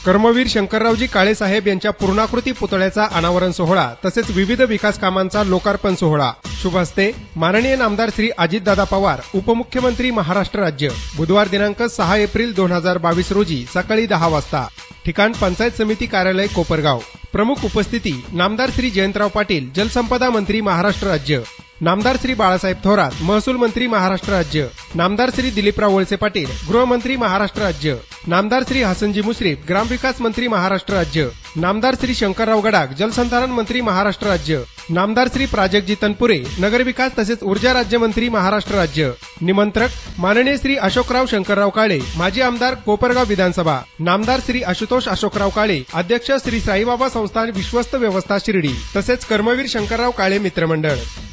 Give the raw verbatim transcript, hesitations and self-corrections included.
कर्मवीर शंकररावजी काळे साहेब यांच्या पूर्णाकृती पुतळ्याचा अनावरण सोहळा तसेच विविध विकास कामांचा लोकार्पण सोहळा शुभ हस्ते माननीय नामदार श्री अजितदादा पवार उपमुख्यमंत्री महाराष्ट्र राज्य बुधवार दिनांक सहा एप्रिल दोन हजार बावीस रोजी सकाळी दहा वाजता ठिकाण पंचायत समिती कार्यालय कोपरगाव। प्रमुख उपस्थिती नामदार श्री जयंतराव पाटील जलसंपदा मंत्री महाराष्ट्र राज्य, नामदार श्री बाळासाहेब थोरात महसूल मंत्री महाराष्ट्र राज्य, नामदार श्री दिलीपराव वळसे पाटील गृहमंत्री महाराष्ट्र राज्य, नामदार श्री हसनजी मुश्रीफ ग्रामविकास मंत्री महाराष्ट्र राज्य, नामदार श्री शंकरराव गडाख जलसंधारण मंत्री महाराष्ट्र राज्य, नामदार श्री प्राजक्तजी तनपुरे नगरविकास तसेच ऊर्जा राज्यमंत्री महाराष्ट्र राज्य। निमंत्रक माननीय श्री अशोकराव शंकरराव काळे माजी आमदार कोपरगाव विधानसभा, नामदार श्री आशुतोष अशोकराव काळे अध्यक्ष श्री साईबाबा संस्थान विश्वस्त व्यवस्था शिर्डी तसेच कर्मवीर शंकरराव काळे मित्रमंडळ।